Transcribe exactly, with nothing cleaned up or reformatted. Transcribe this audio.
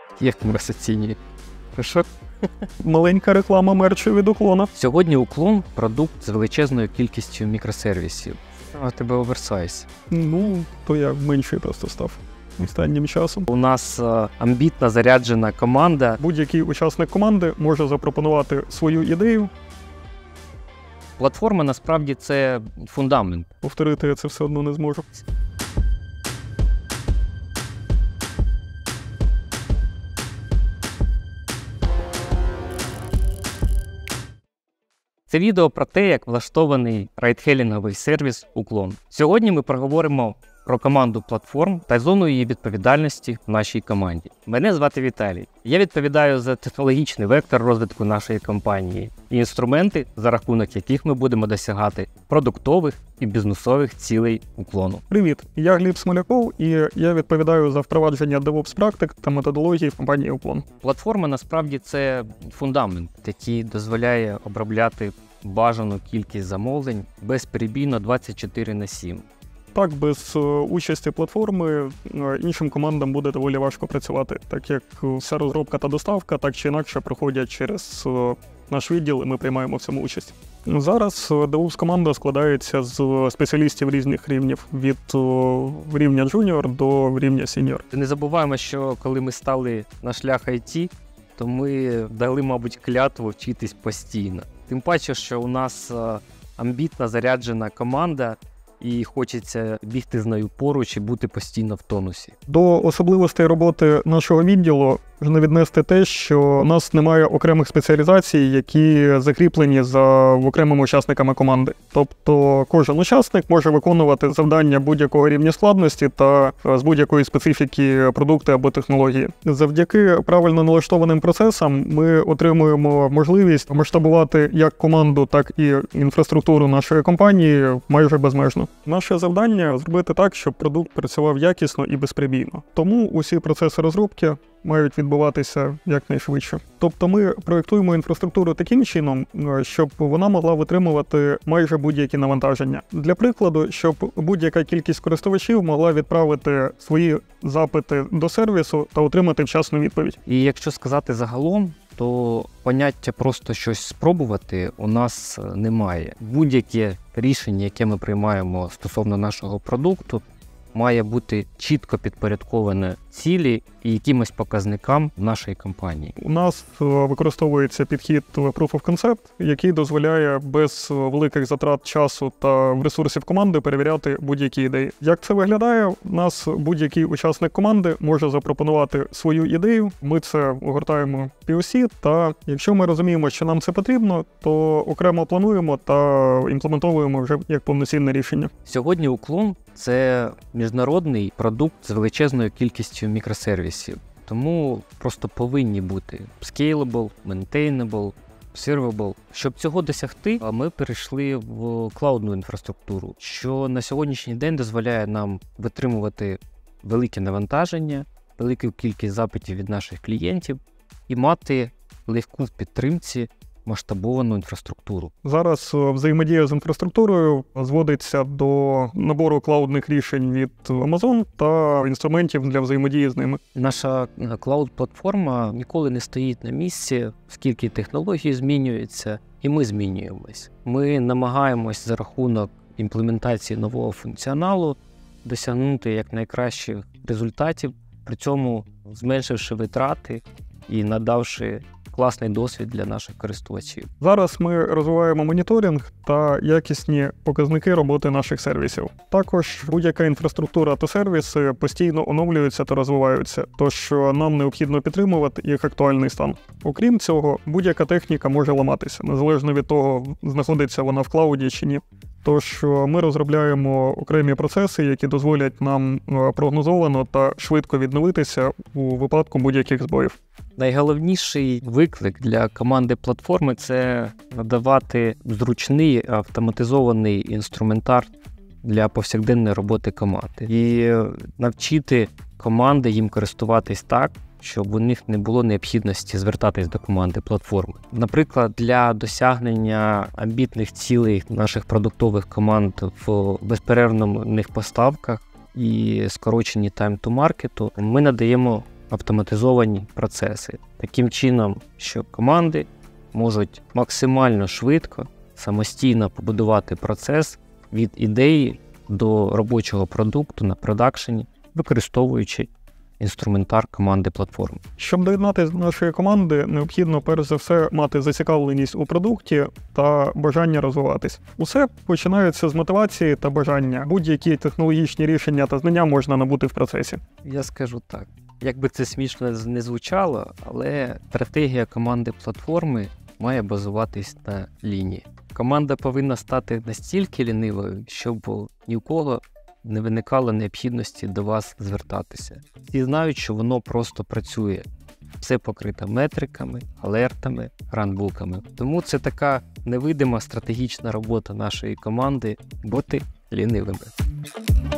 Як нас оцінює? Що? Маленька реклама мерчу від Уклона. Сьогодні Уклон – продукт з величезною кількістю мікросервісів. А у тебе оверсайз. Ну, то я менший просто став останнім часом. У нас а, амбітна, заряджена команда. Будь-який учасник команди може запропонувати свою ідею. Платформа, насправді, це фундамент. Повторити я це все одно не зможу. Це відео про те, як влаштований райдхелінговий сервіс Уклон. Сьогодні ми поговоримо про команду платформ та зону її відповідальності в нашій команді. Мене звати Віталій. Я відповідаю за технологічний вектор розвитку нашої компанії і інструменти, за рахунок яких ми будемо досягати продуктових і бізнесових цілей Уклону. Привіт, я Гліб Смоляков і я відповідаю за впровадження DevOps практик та методології в компанії Уклон. Платформа насправді це фундамент, який дозволяє обробляти бажану кількість замовлень безперебійно двадцять чотири на сім. Так, без участі платформи іншим командам буде доволі важко працювати, так як вся розробка та доставка так чи інакше проходять через наш відділ і ми приймаємо в цьому участь. Зараз DevOps команда складається з спеціалістів різних рівнів, від рівня джуніор до рівня сіньор. Не забуваємо, що коли ми стали на шлях ай ті, то ми дали, мабуть, клятву вчитись постійно. Тим паче, що у нас амбітна, заряджена команда, і хочеться бігти з нею поруч і бути постійно в тонусі. До особливостей роботи нашого відділу можна віднести те, що у нас немає окремих спеціалізацій, які закріплені за окремими учасниками команди. Тобто кожен учасник може виконувати завдання будь-якого рівня складності та з будь-якої специфіки продукту або технології. Завдяки правильно налаштованим процесам ми отримуємо можливість масштабувати як команду, так і інфраструктуру нашої компанії майже безмежно. Наше завдання – зробити так, щоб продукт працював якісно і безперебійно. Тому усі процеси розробки мають відбуватися якнайшвидше. Тобто ми проєктуємо інфраструктуру таким чином, щоб вона могла витримувати майже будь-які навантаження. Для прикладу, щоб будь-яка кількість користувачів могла відправити свої запити до сервісу та отримати вчасну відповідь. І якщо сказати загалом, то поняття просто щось спробувати у нас немає. Будь-яке рішення, яке ми приймаємо стосовно нашого продукту, має бути чітко підпорядковане цілі і якимось показникам нашої компанії. У нас використовується підхід Proof of Concept, який дозволяє без великих затрат часу та ресурсів команди перевіряти будь-які ідеї. Як це виглядає? У нас будь-який учасник команди може запропонувати свою ідею, ми це огортаємо пі о сі, та якщо ми розуміємо, що нам це потрібно, то окремо плануємо та імплементовуємо вже як повноцінне рішення. Сьогодні Уклон – це міжнародний продукт з величезною кількістю мікросервісів. Тому просто повинні бути scalable, maintainable, observable. Щоб цього досягти, ми перейшли в клаудну інфраструктуру, що на сьогоднішній день дозволяє нам витримувати велике навантаження, велику кількість запитів від наших клієнтів і мати легку в підтримці масштабовану інфраструктуру. Зараз взаємодія з інфраструктурою зводиться до набору клаудних рішень від Amazon та інструментів для взаємодії з ними. Наша клауд-платформа ніколи не стоїть на місці, оскільки технології змінюються, і ми змінюємось. Ми намагаємось за рахунок імплементації нового функціоналу досягнути якнайкращих результатів, при цьому зменшивши витрати і надавши класний досвід для наших користувачів. Зараз ми розвиваємо моніторинг та якісні показники роботи наших сервісів. Також будь-яка інфраструктура та сервіси постійно оновлюються та розвиваються, тож нам необхідно підтримувати їх актуальний стан. Окрім цього, будь-яка техніка може ламатися, незалежно від того, знаходиться вона в клауді чи ні. Тож ми розробляємо окремі процеси, які дозволять нам прогнозовано та швидко відновитися у випадку будь-яких збоїв. Найголовніший виклик для команди платформи – це надавати зручний автоматизований інструментар для повсякденної роботи команди. І навчити команди їм користуватись так, щоб у них не було необхідності звертатись до команди платформи. Наприклад, для досягнення амбітних цілей наших продуктових команд в безперервних поставках і скороченні time to market ми надаємо автоматизовані процеси. Таким чином, що команди можуть максимально швидко, самостійно побудувати процес від ідеї до робочого продукту на продакшені, використовуючи інструментар команди платформи. Щоб доєднатися до нашої команди, необхідно перш за все мати зацікавленість у продукті та бажання розвиватись. Усе починається з мотивації та бажання. Будь-які технологічні рішення та знання можна набути в процесі. Я скажу так, як би це смішно не звучало, але стратегія команди платформи має базуватись на лінії. Команда повинна стати настільки лінивою, щоб ні у кого не виникало необхідності до вас звертатися. Всі знають, що воно просто працює. Все покрито метриками, алертами, ранбуками. Тому це така невидима стратегічна робота нашої команди – бути лінивими.